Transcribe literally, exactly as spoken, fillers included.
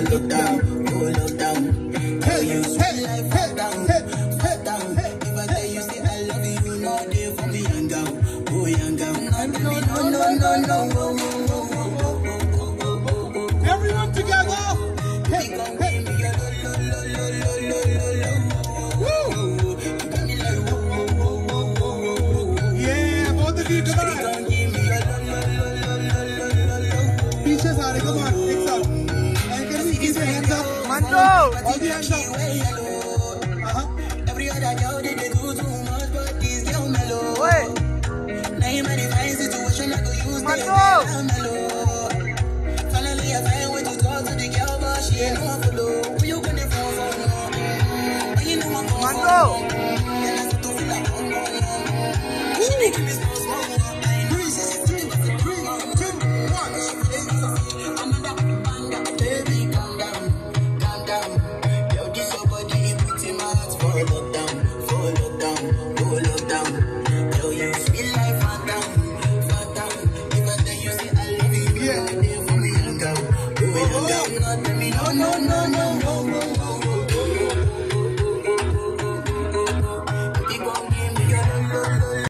lockdown, go lockdown. Tell you sweet life, fuck down, fuck down. If I tell you say I love you, you know they for me young girl, oh young girl. No, no, no, no, no, no. Everyone together. Hey, hey. Yeah, both of you, come on. Beaches are, come on, hands up. And can we keep your hands up? Mando! All the hands up. Uh-huh. Every other girl they do too much, but this girl mellow. Wait. Now in my divine situation, I go use Mando! mellow. Finally, I find way to talk to the girl, but she ain't no one follow. Who you gonna phone for? But you know I'm going Mando! Then I start to feel like I'm going She making me small, small. Three, three, three, two, one. I'm in that banda, baby, calm down, calm down. Yo, this your body, put in my heart for lockdown, for lockdown, go lockdown. Yo, you feel like fat down, fat down. If I tell you say I love you, Yeah. you're for me, young girl, oh young girl. Not tell me no, no,